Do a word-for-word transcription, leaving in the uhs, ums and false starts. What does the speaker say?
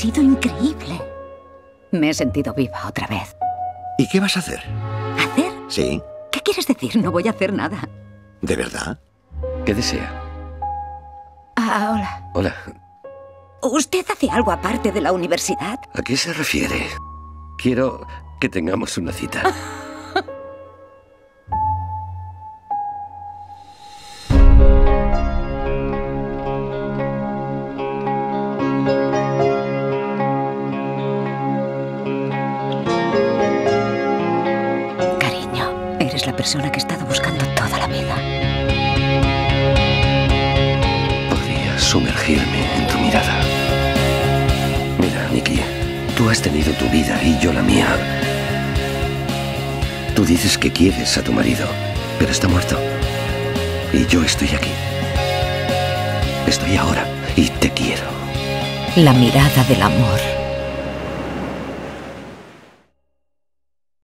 sido increíble. Me he sentido viva otra vez. ¿Y qué vas a hacer? ¿Hacer? Sí. ¿Qué quieres decir? No voy a hacer nada. ¿De verdad? ¿Qué desea? Ah, hola. Hola. ¿Usted hace algo aparte de la universidad? ¿A qué se refiere? Quiero que tengamos una cita. Cariño, eres la persona que he estado buscando toda la vida. Podría sumergirme en tu mirada. Mira, Nikki, tú has tenido tu vida y yo la mía. Tú dices que quieres a tu marido, pero está muerto. Y yo estoy aquí. Estoy ahora y te quiero. La mirada del amor.